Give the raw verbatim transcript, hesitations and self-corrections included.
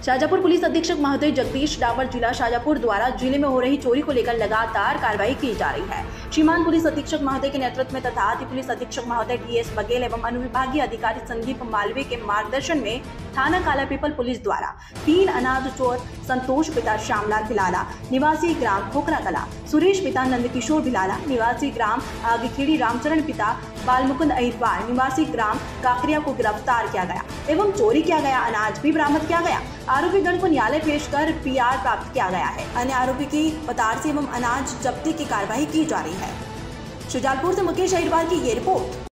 Shajapur police अधीक्षक महोदय जगदीश डावर जिला शाजापुर द्वारा जिले में हो रही चोरी को लेकर लगातार कार्रवाई की जा रही है। श्रीमान पुलिस अधीक्षक महोदय के नेतृत्व में तथा अति पुलिस अधीक्षक महोदय डी एस बघेल एवं अनुविभागीय अधिकारी संदीप मालवीय के मार्गदर्शन में थाना कालापीपल पुलिस द्वारा तीन अनाथ चोर संतोष पिता श्यामलाल भिलाला निवासी ग्राम खोखरा कला, सुरेश पिता नंदकिशोर भिलाला निवासी ग्राम आगखेड़ी, रामचरण पिता बालमुकुंद अहिरवार निवासी ग्राम काकरिया को गिरफ्तार किया गया एवं चोरी किया गया अनाज भी बरामद किया गया। आरोपी गण को न्यायालय पेश कर पी आर प्राप्त किया गया है। अन्य आरोपी की पतारसी एवं अनाज जब्ती की कार्रवाई की जा रही है। शुजालपुर से मुकेश अहिरवार की ये रिपोर्ट।